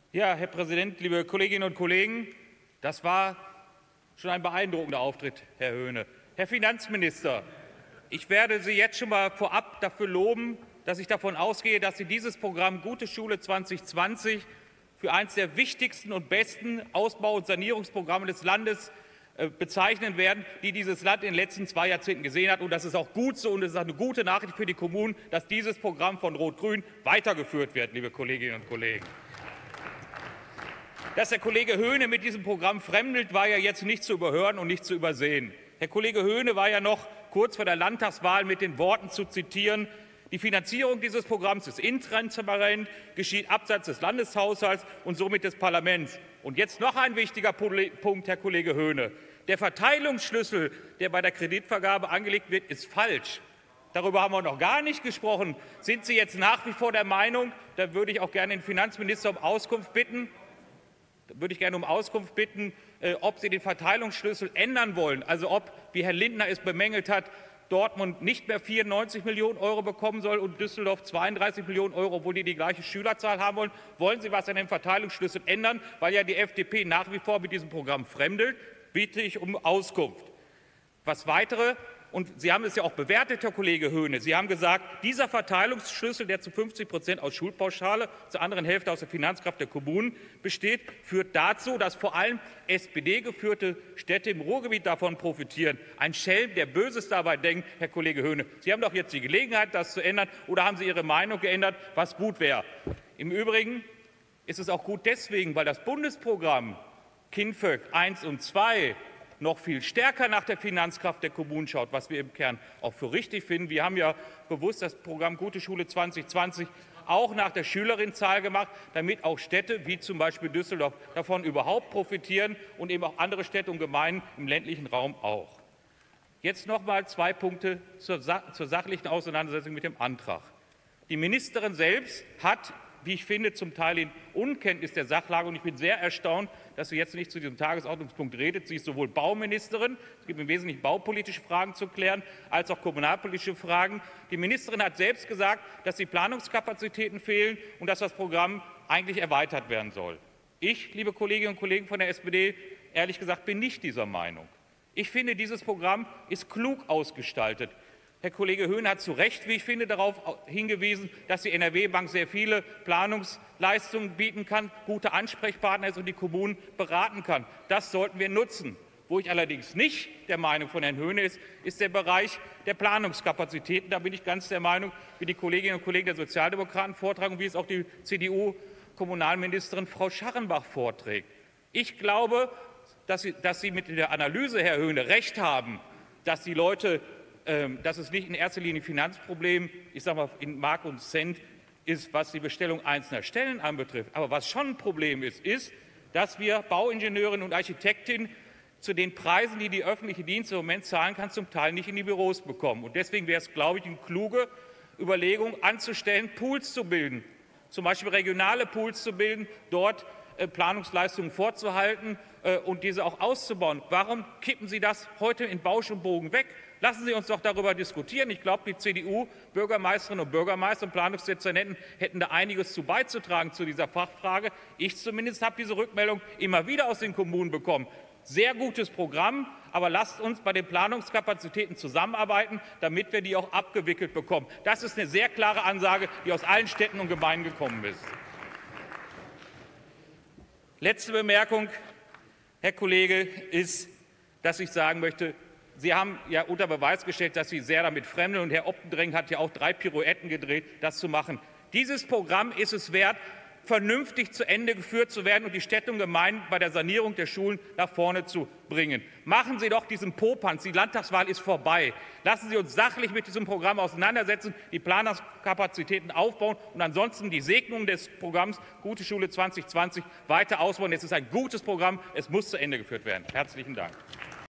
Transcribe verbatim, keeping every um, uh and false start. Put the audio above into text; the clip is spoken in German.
Ja, Herr Präsident, liebe Kolleginnen und Kollegen, das war schon ein beeindruckender Auftritt, Herr Höhne. Herr Finanzminister, ich werde Sie jetzt schon mal vorab dafür loben, dass ich davon ausgehe, dass Sie dieses Programm Gute Schule zwanzig zwanzig für eines der wichtigsten und besten Ausbau- und Sanierungsprogramme des Landes bezeichnen werden, die dieses Land in den letzten zwei Jahrzehnten gesehen hat. Und das ist auch gut so, und es ist auch eine gute Nachricht für die Kommunen, dass dieses Programm von Rot-Grün weitergeführt wird, liebe Kolleginnen und Kollegen. Dass der Kollege Höhne mit diesem Programm fremdelt, war ja jetzt nicht zu überhören und nicht zu übersehen. Herr Kollege Höhne war ja noch kurz vor der Landtagswahl mit den Worten zu zitieren: Die Finanzierung dieses Programms ist intransparent, geschieht abseits des Landeshaushalts und somit des Parlaments. Und jetzt noch ein wichtiger Punkt, Herr Kollege Höhne. Der Verteilungsschlüssel, der bei der Kreditvergabe angelegt wird, ist falsch. Darüber haben wir noch gar nicht gesprochen. Sind Sie jetzt nach wie vor der Meinung, da würde ich auch gerne den Finanzminister um Auskunft bitten, da würde ich gerne um Auskunft bitten, ob Sie den Verteilungsschlüssel ändern wollen, also ob, wie Herr Lindner es bemängelt hat, Dortmund nicht mehr vierundneunzig Millionen Euro bekommen soll und Düsseldorf zweiunddreißig Millionen Euro, obwohl die die gleiche Schülerzahl haben wollen. Wollen Sie was an dem Verteilungsschlüssel ändern? Weil ja die F D P nach wie vor mit diesem Programm fremdelt, bitte ich um Auskunft. Was weitere, und Sie haben es ja auch bewertet, Herr Kollege Höhne, Sie haben gesagt, dieser Verteilungsschlüssel, der zu fünfzig Prozent aus Schulpauschale, zur anderen Hälfte aus der Finanzkraft der Kommunen besteht, führt dazu, dass vor allem S P D-geführte Städte im Ruhrgebiet davon profitieren. Ein Schelm, der Böses dabei denkt, Herr Kollege Höhne. Sie haben doch jetzt die Gelegenheit, das zu ändern, oder haben Sie Ihre Meinung geändert, was gut wäre? Im Übrigen ist es auch gut deswegen, weil das Bundesprogramm KinFÖG eins und zwei noch viel stärker nach der Finanzkraft der Kommunen schaut, was wir im Kern auch für richtig finden. Wir haben ja bewusst das Programm Gute Schule zwanzig zwanzig auch nach der Schülerinnenzahl gemacht, damit auch Städte wie zum Beispiel Düsseldorf davon überhaupt profitieren und eben auch andere Städte und Gemeinden im ländlichen Raum auch. Jetzt noch mal zwei Punkte zur, Sa- zur sachlichen Auseinandersetzung mit dem Antrag. Die Ministerin selbst hat, wie ich finde, zum Teil in Unkenntnis der Sachlage, und ich bin sehr erstaunt, dass sie jetzt nicht zu diesem Tagesordnungspunkt redet. Sie ist sowohl Bauministerin, es gibt im Wesentlichen baupolitische Fragen zu klären, als auch kommunalpolitische Fragen. Die Ministerin hat selbst gesagt, dass die Planungskapazitäten fehlen und dass das Programm eigentlich erweitert werden soll. Ich, liebe Kolleginnen und Kollegen von der S P D, ehrlich gesagt, bin nicht dieser Meinung. Ich finde, dieses Programm ist klug ausgestaltet. Herr Kollege Höhne hat zu Recht, wie ich finde, darauf hingewiesen, dass die N R W-Bank sehr viele Planungsleistungen bieten kann, gute Ansprechpartner ist und die Kommunen beraten kann. Das sollten wir nutzen. Wo ich allerdings nicht der Meinung von Herrn Höhne ist, ist der Bereich der Planungskapazitäten. Da bin ich ganz der Meinung, wie die Kolleginnen und Kollegen der Sozialdemokraten vortragen und wie es auch die C D U-Kommunalministerin Frau Scharrenbach vorträgt. Ich glaube, dass Sie, dass Sie mit der Analyse, Herr Höhne, recht haben, dass die Leute dass es nicht in erster Linie ein Finanzproblem, ich sage mal in Mark und Cent ist, was die Bestellung einzelner Stellen anbetrifft. Aber was schon ein Problem ist, ist, dass wir Bauingenieurinnen und Architektinnen zu den Preisen, die die öffentliche Dienst im Moment zahlen kann, zum Teil nicht in die Büros bekommen. Und deswegen wäre es, glaube ich, eine kluge Überlegung anzustellen, Pools zu bilden, zum Beispiel regionale Pools zu bilden, dort Planungsleistungen vorzuhalten und diese auch auszubauen. Warum kippen Sie das heute in Bausch und Bogen weg? Lassen Sie uns doch darüber diskutieren. Ich glaube, die C D U-Bürgermeisterinnen und Bürgermeister und Planungsdezernenten hätten da einiges zu beizutragen zu dieser Fachfrage. Ich zumindest habe diese Rückmeldung immer wieder aus den Kommunen bekommen. Sehr gutes Programm, aber lasst uns bei den Planungskapazitäten zusammenarbeiten, damit wir die auch abgewickelt bekommen. Das ist eine sehr klare Ansage, die aus allen Städten und Gemeinden gekommen ist. Letzte Bemerkung, Herr Kollege, ist, dass ich sagen möchte, Sie haben ja unter Beweis gestellt, dass Sie sehr damit fremdeln, und Herr Optendreng hat ja auch drei Pirouetten gedreht, das zu machen. Dieses Programm ist es wert, vernünftig zu Ende geführt zu werden und die Städte und Gemeinden bei der Sanierung der Schulen nach vorne zu bringen. Machen Sie doch diesen Popanz. Die Landtagswahl ist vorbei. Lassen Sie uns sachlich mit diesem Programm auseinandersetzen, die Planungskapazitäten aufbauen und ansonsten die Segnung des Programms Gute Schule zwanzig zwanzig weiter ausbauen. Es ist ein gutes Programm. Es muss zu Ende geführt werden. Herzlichen Dank.